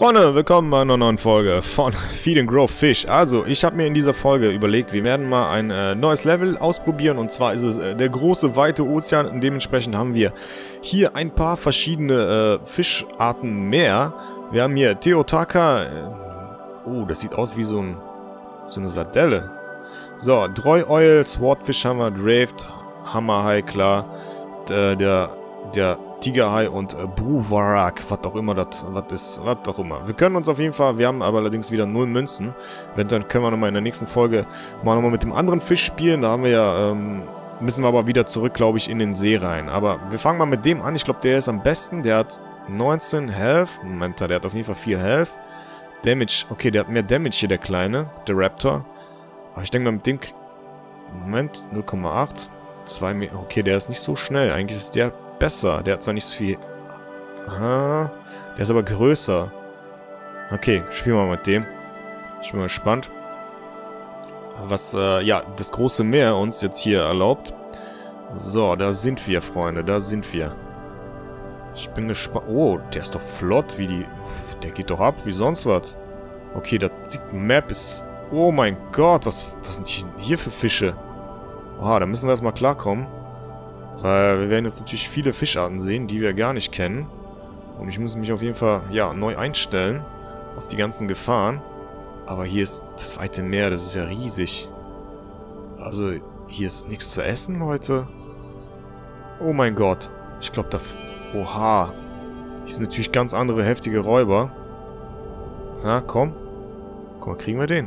Freunde, willkommen bei einer neuen Folge von Feed and Grow Fish. Also, ich habe mir in dieser Folge überlegt, wir werden mal ein neues Level ausprobieren. Und zwar ist es der große, weite Ozean. Und dementsprechend haben wir hier ein paar verschiedene Fischarten mehr. Wir haben hier Teotaka. Oh, das sieht aus wie so eine Sardelle. So, Droy Oil, Swordfish haben wir, Draved, Hammerhai, klar. Der Tigerhai und Bruvarak, was auch immer das ist, was auch immer. Wir können uns auf jeden Fall, wir haben aber allerdings wieder 0 Münzen. Dann können wir nochmal in der nächsten Folge mal nochmal mit dem anderen Fisch spielen. Da haben wir ja, müssen wir aber wieder zurück, glaube ich, in den See rein. Aber wir fangen mal mit dem an. Ich glaube, der ist am besten. Der hat 19 Health. Moment, der hat auf jeden Fall 4 Health. Damage, okay, der hat mehr Damage hier, der Kleine, der Raptor. Aber ich denke mal, mit dem... Moment, 0,8. 2 Meter. Okay, der ist nicht so schnell. Eigentlich ist der besser. Der hat zwar nicht so viel... Aha. Der ist aber größer. Okay, spielen wir mal mit dem. Ich bin mal gespannt. Was, ja, das große Meer uns jetzt hier erlaubt. So, da sind wir, Freunde. Da sind wir. Ich bin gespannt. Oh, der ist doch flott, wie die... Der geht doch ab, wie sonst was. Okay, die Map ist... Oh mein Gott, was sind hier für Fische? Oha, da müssen wir erstmal klarkommen. Weil wir werden jetzt natürlich viele Fischarten sehen, die wir gar nicht kennen. Und ich muss mich auf jeden Fall, ja, neu einstellen. Auf die ganzen Gefahren. Aber hier ist das weite Meer, das ist ja riesig. Also, hier ist nichts zu essen, Leute. Oh mein Gott. Ich glaube, da... Oha. Hier sind natürlich ganz andere, heftige Räuber. Na, komm. Guck mal, kriegen wir den?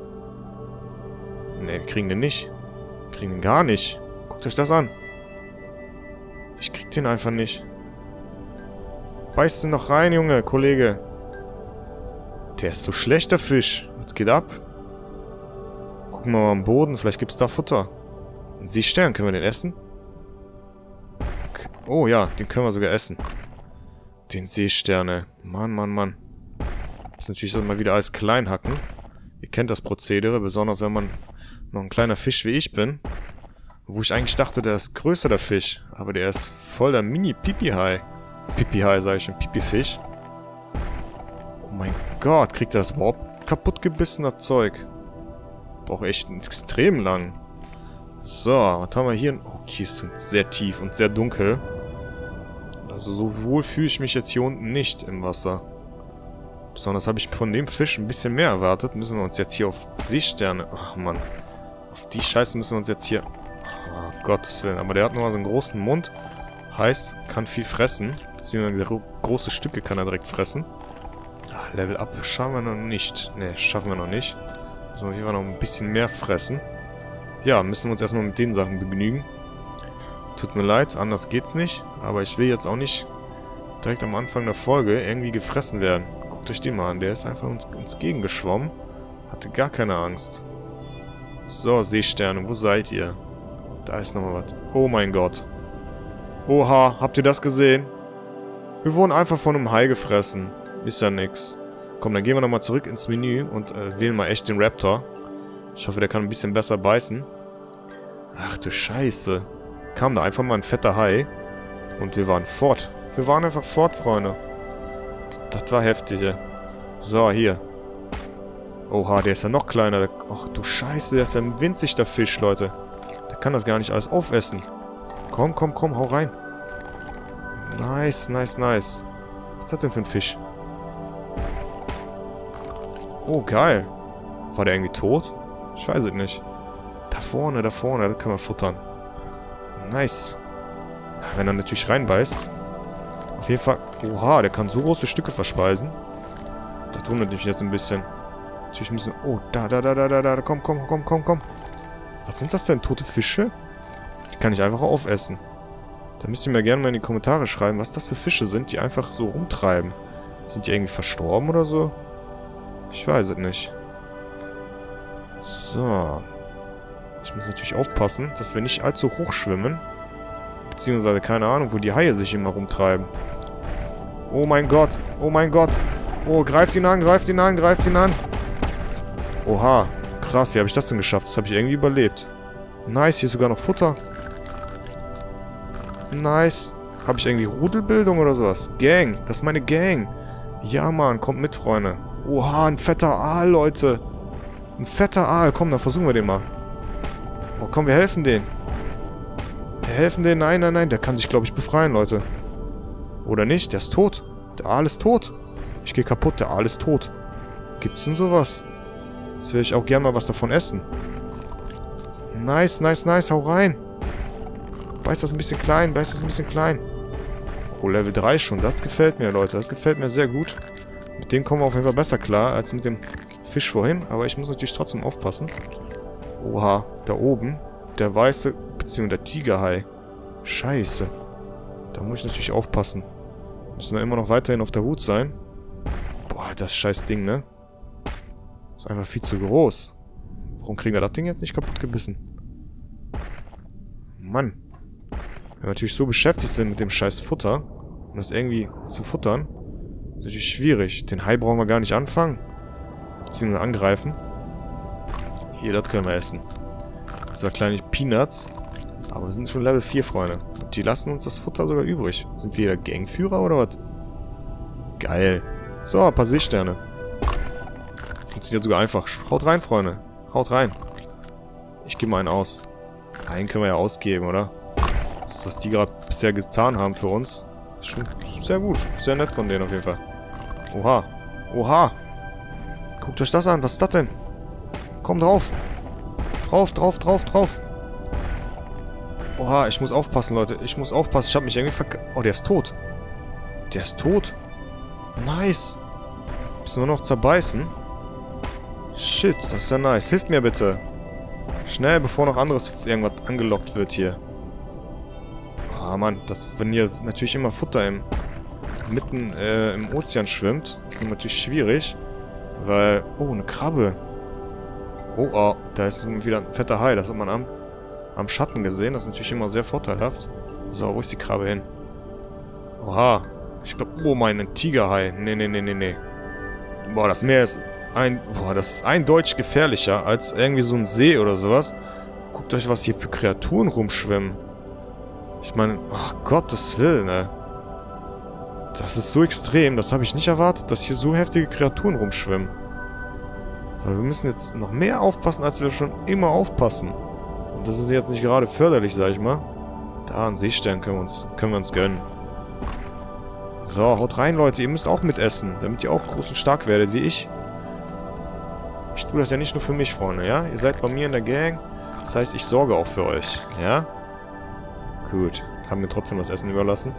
Ne, wir kriegen den nicht. Wir kriegen den gar nicht. Guckt euch das an. Ich krieg den einfach nicht. Beißt den noch rein, Junge, Kollege. Der ist so schlecht, der Fisch. Was geht ab? Gucken wir mal am Boden, vielleicht gibt's da Futter. Ein Seestern, können wir den essen? Okay. Oh ja, den können wir sogar essen. Den Seesterne. Mann, Mann, Mann. Das ist natürlich mal wieder alles klein hacken. Ihr kennt das Prozedere, besonders wenn man noch ein kleiner Fisch wie ich bin. Wo ich eigentlich dachte, der ist größer, der Fisch. Aber der ist voll der Mini-Pipi-Hai. Pipi-Hai, sage ich schon. Pipi-Fisch. Oh mein Gott, kriegt er das überhaupt kaputt gebissen, das Zeug? Braucht echt extrem lang. So, was haben wir hier? Okay, es ist sehr tief und sehr dunkel. Also so wohl fühle ich mich jetzt hier unten nicht im Wasser. Besonders habe ich von dem Fisch ein bisschen mehr erwartet. Müssen wir uns jetzt hier auf Seesterne... Ach Mann. Auf die Scheiße müssen wir uns jetzt hier... Oh, Gottes Willen. Aber der hat nochmal so einen großen Mund. Heißt, kann viel fressen. Beziehungsweise große Stücke kann er direkt fressen. Ach, Level Up schaffen wir noch nicht. Ne, schaffen wir noch nicht. Müssen wir auf jeden Fall noch ein bisschen mehr fressen. Ja, müssen wir uns erstmal mit den Sachen begnügen. Tut mir leid, anders geht's nicht. Aber ich will jetzt auch nicht direkt am Anfang der Folge irgendwie gefressen werden. Guckt euch den mal an. Der ist einfach uns gegengeschwommen. Hatte gar keine Angst. So, Seesterne, wo seid ihr? Da ist nochmal was. Oh mein Gott. Oha, habt ihr das gesehen? Wir wurden einfach von einem Hai gefressen. Ist ja nix. Komm, dann gehen wir nochmal zurück ins Menü und wählen mal echt den Raptor. Ich hoffe, der kann ein bisschen besser beißen. Ach du Scheiße. Kam da einfach mal ein fetter Hai. Und wir waren fort. Wir waren einfach fort, Freunde. Das war heftig, ey. So, hier. Oha, der ist ja noch kleiner. Ach du Scheiße, der ist ja winzig, der Fisch, Leute. Der kann das gar nicht alles aufessen. Komm, komm, komm, hau rein. Nice, nice, nice. Was ist das denn für ein Fisch? Oh, geil. War der irgendwie tot? Ich weiß es nicht. Da vorne, das können wir futtern. Nice. Wenn er natürlich reinbeißt. Auf jeden Fall. Oha, der kann so große Stücke verspeisen. Das wundert mich jetzt ein bisschen. Natürlich müssen wir... Oh, da. Komm. Was sind das denn? Tote Fische? Die kann ich einfach aufessen. Da müsst ihr mir gerne mal in die Kommentare schreiben, was das für Fische sind, die einfach so rumtreiben. Sind die irgendwie verstorben oder so? Ich weiß es nicht. So. Ich muss natürlich aufpassen, dass wir nicht allzu hoch schwimmen. Beziehungsweise keine Ahnung, wo die Haie sich immer rumtreiben. Oh mein Gott. Oh mein Gott. Oh, greift ihn an. Oha. Krass, wie habe ich das denn geschafft? Das habe ich irgendwie überlebt. Nice, hier ist sogar noch Futter. Nice. Habe ich irgendwie Rudelbildung oder sowas? Gang. Das ist meine Gang. Ja, Mann, kommt mit, Freunde. Oha, ein fetter Aal, Leute. Ein fetter Aal. Komm, dann versuchen wir den mal. Oh, komm, wir helfen denen. Wir helfen denen. Nein, nein, nein. Der kann sich, glaube ich, befreien, Leute. Oder nicht? Der ist tot. Der Aal ist tot. Ich gehe kaputt. Der Aal ist tot. Gibt's denn sowas? Jetzt will ich auch gerne mal was davon essen. Nice, nice, nice. Hau rein. Beiß das ein bisschen klein. Beiß das ein bisschen klein. Oh, Level 3 schon. Das gefällt mir, Leute. Das gefällt mir sehr gut. Mit dem kommen wir auf jeden Fall besser klar als mit dem Fisch vorhin. Aber ich muss natürlich trotzdem aufpassen. Oha, da oben. Der weiße, beziehungsweise der Tigerhai. Scheiße. Da muss ich natürlich aufpassen. Müssen wir immer noch weiterhin auf der Hut sein. Boah, das scheiß Ding, ne? Ist einfach viel zu groß. Warum kriegen wir das Ding jetzt nicht kaputt gebissen? Mann. Wenn wir natürlich so beschäftigt sind mit dem scheiß Futter, um das irgendwie zu futtern, ist natürlich schwierig. Den Hai brauchen wir gar nicht anfangen. Beziehungsweise angreifen. Hier, das können wir essen. Das sind kleine Peanuts. Aber wir sind schon Level 4, Freunde. Und die lassen uns das Futter sogar übrig. Sind wir der Gangführer oder was? Geil. So, ein paar Seesterne. Funktioniert sogar einfach. Haut rein, Freunde. Haut rein. Ich gebe mal einen aus. Einen können wir ja ausgeben, oder? Das, was die gerade bisher getan haben für uns, ist schon sehr gut. Sehr nett von denen auf jeden Fall. Oha. Oha. Guckt euch das an. Was ist das denn? Komm drauf. Drauf, drauf, drauf, drauf. Oha, ich muss aufpassen, Leute. Ich muss aufpassen. Ich habe mich irgendwie Oh, der ist tot. Der ist tot. Nice. Müssen wir noch zerbeißen. Shit, das ist ja nice. Hilft mir bitte. Schnell, bevor noch anderes irgendwas angelockt wird hier. Ah, Mann. Wenn hier natürlich immer Futter mitten im Ozean schwimmt, ist natürlich schwierig. Weil... Oh, eine Krabbe. Oh, oh. Da ist wieder ein fetter Hai. Das hat man am Schatten gesehen. Das ist natürlich immer sehr vorteilhaft. So, wo ist die Krabbe hin? Oha. Ich glaube... Oh, mein Tigerhai. Nee, nee, nee, nee, nee. Boah, das Meer ist... das ist eindeutig gefährlicher als irgendwie so ein See oder sowas. Guckt euch, was hier für Kreaturen rumschwimmen. Ich meine, ach Gottes Willen, ey. Das ist so extrem. Das habe ich nicht erwartet, dass hier so heftige Kreaturen rumschwimmen. Weil wir müssen jetzt noch mehr aufpassen, als wir schon immer aufpassen. Und das ist jetzt nicht gerade förderlich, sag ich mal. Da, einen Seestern können wir uns gönnen. So, haut rein, Leute. Ihr müsst auch mitessen, damit ihr auch groß und stark werdet, wie ich. Ich tue das ja nicht nur für mich, Freunde, ja? Ihr seid bei mir in der Gang. Das heißt, ich sorge auch für euch, ja? Gut. Haben mir trotzdem das Essen überlassen.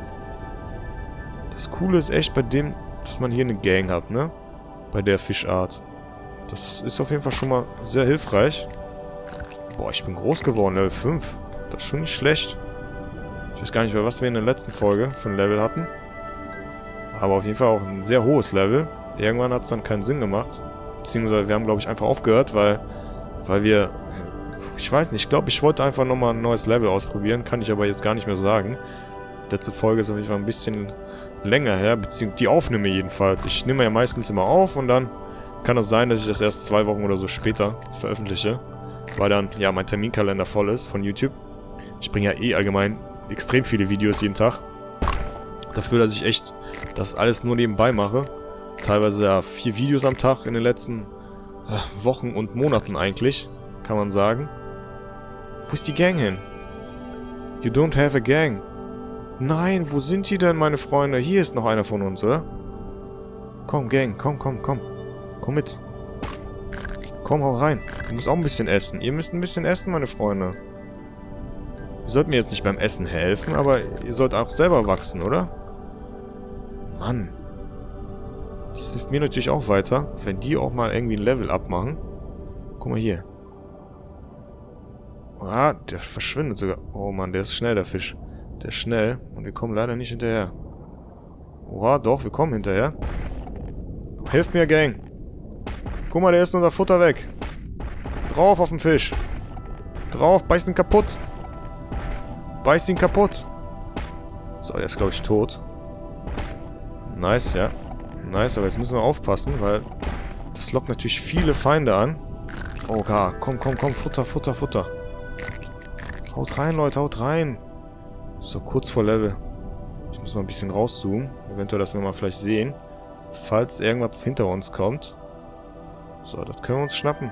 Das Coole ist echt bei dem, dass man hier eine Gang hat, ne? Bei der Fischart. Das ist auf jeden Fall schon mal sehr hilfreich. Boah, ich bin groß geworden, Level 5. Das ist schon nicht schlecht. Ich weiß gar nicht mehr, was wir in der letzten Folge für ein Level hatten. Aber auf jeden Fall auch ein sehr hohes Level. Irgendwann hat es dann keinen Sinn gemacht. Beziehungsweise wir haben, glaube ich, einfach aufgehört, weil wir... Ich weiß nicht, ich glaube, ich wollte einfach nochmal ein neues Level ausprobieren. Kann ich aber jetzt gar nicht mehr sagen. Letzte Folge ist auf jeden Fall ein bisschen länger her, beziehungsweise die Aufnahme jedenfalls. Ich nehme ja meistens immer auf und dann kann es sein, dass ich das erst 2 Wochen oder so später veröffentliche. Weil dann, ja, mein Terminkalender voll ist von YouTube. Ich bringe ja eh allgemein extrem viele Videos jeden Tag. Dafür, dass ich echt das alles nur nebenbei mache. Teilweise ja 4 Videos am Tag in den letzten Wochen und Monaten eigentlich, kann man sagen. Wo ist die Gang hin? You don't have a gang. Nein, wo sind die denn, meine Freunde? Hier ist noch einer von uns, oder? Komm, Gang, komm, komm, komm. Komm mit. Komm, hau rein. Du musst auch ein bisschen essen. Ihr müsst ein bisschen essen, meine Freunde. Ihr sollt mir jetzt nicht beim Essen helfen, aber ihr sollt auch selber wachsen, oder? Mann. Das hilft mir natürlich auch weiter, wenn die auch mal irgendwie ein Level abmachen. Guck mal hier. Ah, der verschwindet sogar. Oh Mann, der ist schnell, der Fisch. Der ist schnell und wir kommen leider nicht hinterher. Oha, doch, wir kommen hinterher. Hilft mir, Gang. Guck mal, der ist unser Futter weg. Drauf auf den Fisch. Drauf, beißt ihn kaputt. Beißt ihn kaputt. So, der ist, glaube ich, tot. Nice, ja. Nice, aber jetzt müssen wir aufpassen, weil das lockt natürlich viele Feinde an. Oh, gar. Komm, komm, komm. Futter, Futter, Futter. Haut rein, Leute, haut rein. So, kurz vor Level. Ich muss mal ein bisschen rauszoomen. Eventuell, dass wir mal vielleicht sehen, falls irgendwas hinter uns kommt. So, das können wir uns schnappen.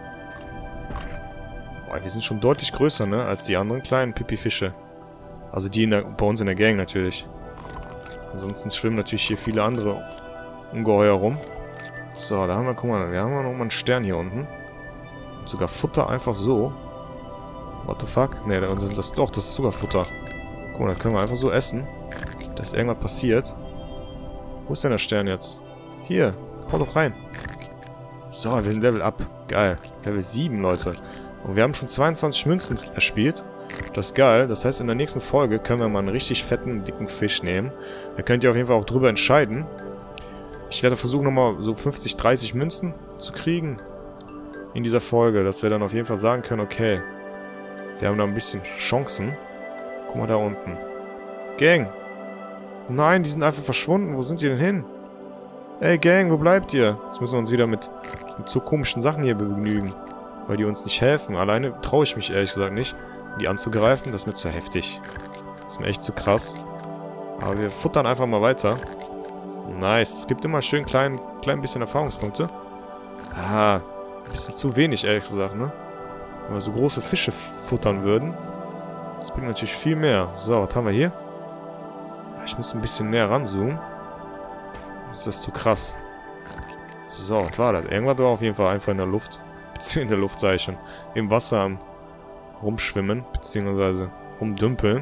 Boah, wir sind schon deutlich größer, ne, als die anderen kleinen Pipi-Fische. Also die bei uns in der Gang natürlich. Ansonsten schwimmen natürlich hier viele andere Ungeheuer rum. So, da haben wir, guck mal, wir haben noch mal einen Stern hier unten. Und sogar Futter einfach so. What the fuck? Ne, das ist sogar Futter. Guck mal, da können wir einfach so essen. Dass irgendwas passiert. Wo ist denn der Stern jetzt? Hier, hau doch rein. So, wir sind Level Up. Geil. Level 7, Leute. Und wir haben schon 22 Münzen erspielt. Das ist geil. Das heißt, in der nächsten Folge können wir mal einen richtig fetten, dicken Fisch nehmen. Da könnt ihr auf jeden Fall auch drüber entscheiden. Ich werde versuchen, nochmal so 50, 30 Münzen zu kriegen in dieser Folge. Dass wir dann auf jeden Fall sagen können, okay, wir haben da ein bisschen Chancen. Guck mal da unten. Gang! Nein, die sind einfach verschwunden. Wo sind die denn hin? Ey, Gang, wo bleibt ihr? Jetzt müssen wir uns wieder mit so komischen Sachen hier begnügen. Weil die uns nicht helfen. Alleine traue ich mich ehrlich gesagt nicht, die anzugreifen. Das ist mir zu heftig. Das ist mir echt zu krass. Aber wir futtern einfach mal weiter. Nice. Es gibt immer schön klein bisschen Erfahrungspunkte. Ah, ein bisschen zu wenig, ehrlich gesagt, ne? Wenn wir so große Fische futtern würden. Das bringt natürlich viel mehr. So, was haben wir hier? Ich muss ein bisschen näher ranzoomen. Ist das zu krass. So, was war das? Irgendwas war auf jeden Fall einfach in der Luft. Beziehungsweise in der Luft, sage ich schon. Im Wasser am Rumschwimmen. Beziehungsweise rumdümpeln.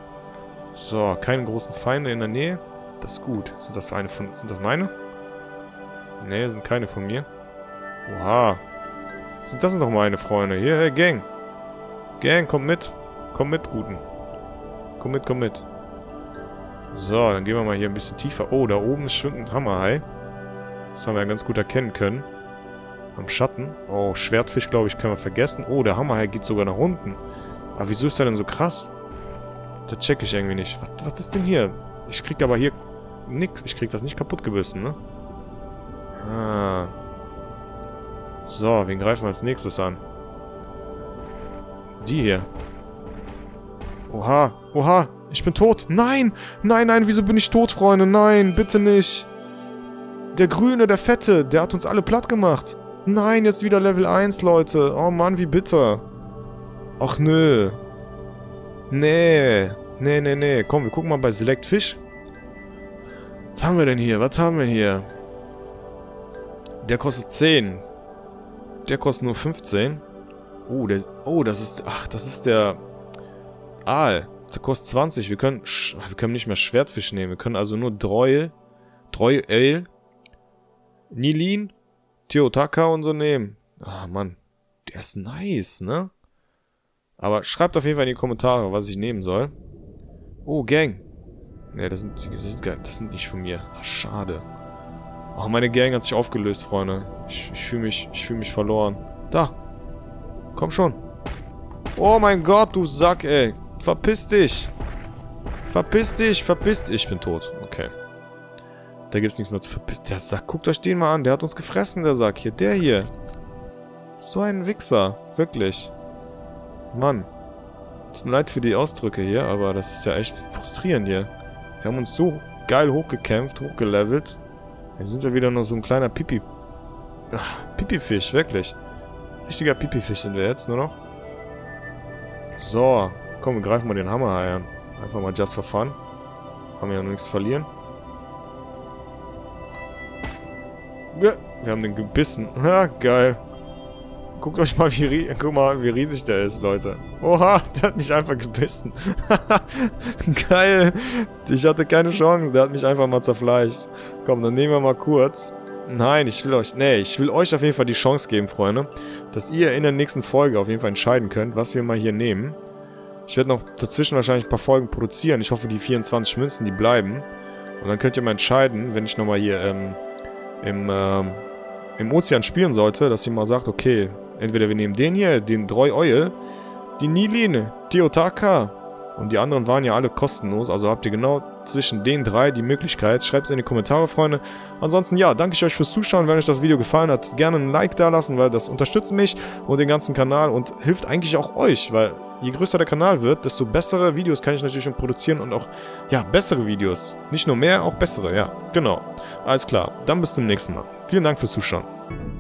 So, keine großen Feinde in der Nähe. Das ist gut. Sind das meine? Nee, sind keine von mir. Oha. Das sind doch meine Freunde. Hier, hey, Gang. Gang, kommt mit. Komm mit, Guten. Komm mit. So, dann gehen wir mal hier ein bisschen tiefer. Oh, da oben schwimmt ein Hammerhai. Das haben wir ja ganz gut erkennen können. Am Schatten. Oh, Schwertfisch, glaube ich, können wir vergessen. Oh, der Hammerhai geht sogar nach unten. Aber wieso ist der denn so krass? Das check ich irgendwie nicht. Was ist denn hier? Ich krieg aber hier nix. Ich krieg das nicht kaputt gebissen, ne? Ah. So, wen greifen wir als nächstes an? Die hier. Oha, oha, ich bin tot. Nein, nein, wieso bin ich tot, Freunde? Nein, bitte nicht. Der Grüne, der Fette, der hat uns alle platt gemacht. Nein, jetzt wieder Level 1, Leute. Oh Mann, wie bitter. Ach nö. Nee. Komm, wir gucken mal bei Select Fish. Was haben wir denn hier? Der kostet 10. Der kostet nur 15. Das ist der Aal. Der kostet 20. Wir können nicht mehr Schwertfisch nehmen. Wir können also nur Dreuel, Nilin, Teotaka und so nehmen. Ah, Mann. Der ist nice, ne? Aber schreibt auf jeden Fall in die Kommentare, was ich nehmen soll. Oh, Gang. Ne, das sind nicht von mir. Ach, schade. Oh, meine Gang hat sich aufgelöst, Freunde. Ich fühle mich verloren. Da. Komm schon. Oh mein Gott, du Sack, ey. Verpiss dich. Verpiss dich. Ich bin tot. Okay. Da gibt's nichts mehr zu verpissen. Der Sack, guckt euch den mal an. Der hat uns gefressen, der Sack hier. Der hier. So ein Wichser. Wirklich. Mann. Tut mir leid für die Ausdrücke hier, aber das ist ja echt frustrierend hier. Wir haben uns so geil hochgekämpft, hochgelevelt. Jetzt sind wir wieder nur so ein kleiner Pipi-Fisch, wirklich. Richtiger Pipi-Fisch sind wir jetzt nur noch. So, komm, wir greifen mal den Hammerhai an. Einfach mal just for fun. Haben wir ja noch nichts verlieren. Wir haben den gebissen. Ha, geil. Guckt euch mal, wie riesig der ist, Leute. Oha, der hat mich einfach gebissen. Geil. Ich hatte keine Chance, der hat mich einfach mal zerfleischt. Komm, dann nehmen wir mal kurz. Nein, ich will euch auf jeden Fall die Chance geben, Freunde, dass ihr in der nächsten Folge auf jeden Fall entscheiden könnt, was wir mal hier nehmen. Ich werde noch dazwischen wahrscheinlich ein paar Folgen produzieren. Ich hoffe, die 24 Münzen, die bleiben. Und dann könnt ihr mal entscheiden, wenn ich nochmal hier im Ozean spielen sollte, dass ihr mal sagt, okay, entweder wir nehmen den hier, den Dreuel, die Nilin, Teotaka Und die anderen waren ja alle kostenlos, also habt ihr genau zwischen den 3 die Möglichkeit. Schreibt es in die Kommentare, Freunde. Ansonsten, ja, danke ich euch fürs Zuschauen. Wenn euch das Video gefallen hat, gerne ein Like da lassen, weil das unterstützt mich und den ganzen Kanal und hilft eigentlich auch euch, weil je größer der Kanal wird, desto bessere Videos kann ich natürlich schon produzieren und auch, ja, bessere Videos. Nicht nur mehr, auch bessere, ja, genau. Alles klar, dann bis zum nächsten Mal. Vielen Dank fürs Zuschauen.